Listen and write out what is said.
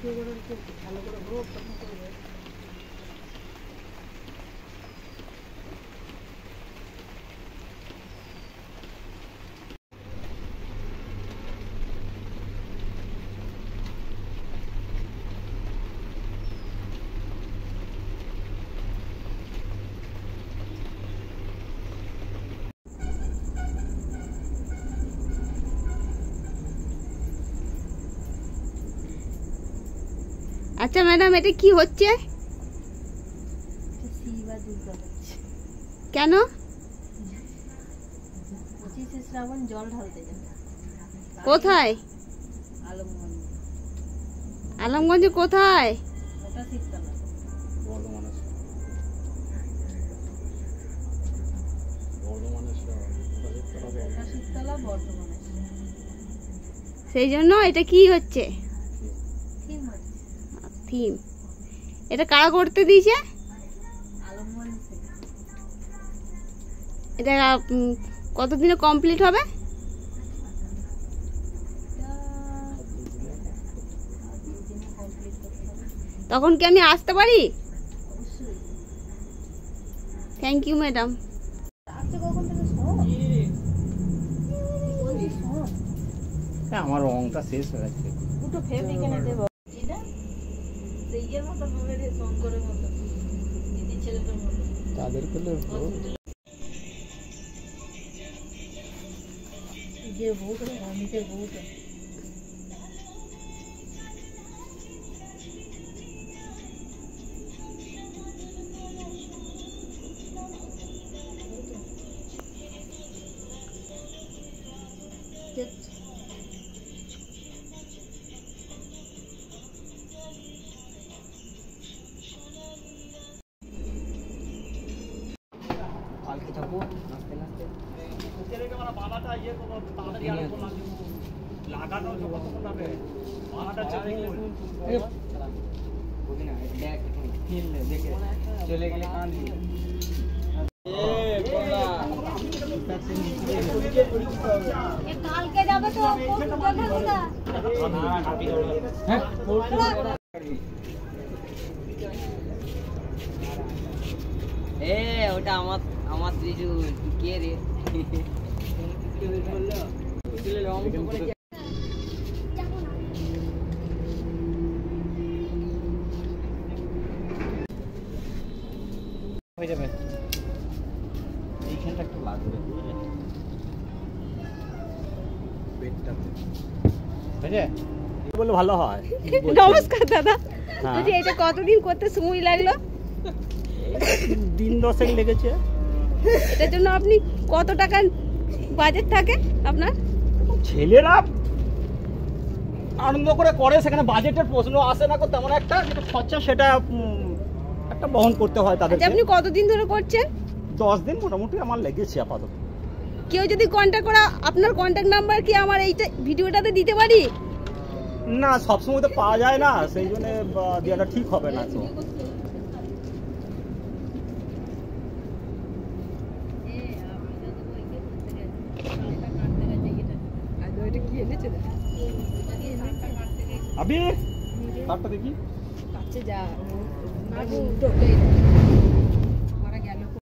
আচ্ছা ম্যাডাম, এটা কি হচ্ছে? কেন? 25শে শ্রাবণ জল ঢালতে যাবে। কোথায়? আলমগঞ্জে কোথায়? ওটা শীততলা। সেই জন্য এটা কি হচ্ছে? থিম। এটা কারা করতে দিয়েছে? এটা কতদিনে কমপ্লিট হবে? তখন কি আমি আসতে পারি? Thank you madam. আমার রংটা শেষ হয়ে গেছে। দুটো ফেব্রিক এনে দেব। এটা সেইয়ের মতো হবে রে, শঙ্করের মতো, দিদি ছেলেটার মতো। তাদের করলে যে বউটা, অমিতের বউটা। কালকে যাবো নাচতে নাচতে। চলে গেলে কাঁদবি। কালকে যাবে তো ওটা আমার ত্রিজু কে রে? হয়ে যাবে। এইখানটা একটু লাগবে বলে ভালো হয়। নমস্কার দাদা। বলছি এটা কতদিন করতে সময় লাগলো? দিন 10 লেগেছে। এটার জন্য আপনি কত টাকা বাজেট থাকে আপনার? ছেলেরা আনন্দ করে করে, সেখানে বাজেটের প্রশ্ন আসে না। তেমন একটা যেটা খরচা সেটা একটা বহন করতে হয় তাদের। আপনি কতদিন ধরে করছেন? 10 দিন মোটামুটি আমার লেগেছে আপাতত। কেউ যদি কন্ট্যাক্ট করা, আপনার কন্ট্যাক্ট নাম্বার কি আমার এইটা ভিডিওটাতে দিতে পারি? না, সবসময় তো পাওয়া যায় না, সেই জন্য দেওয়াটা ঠিক হবে না। তো আবি কাটটা দেখি। আচ্ছা যা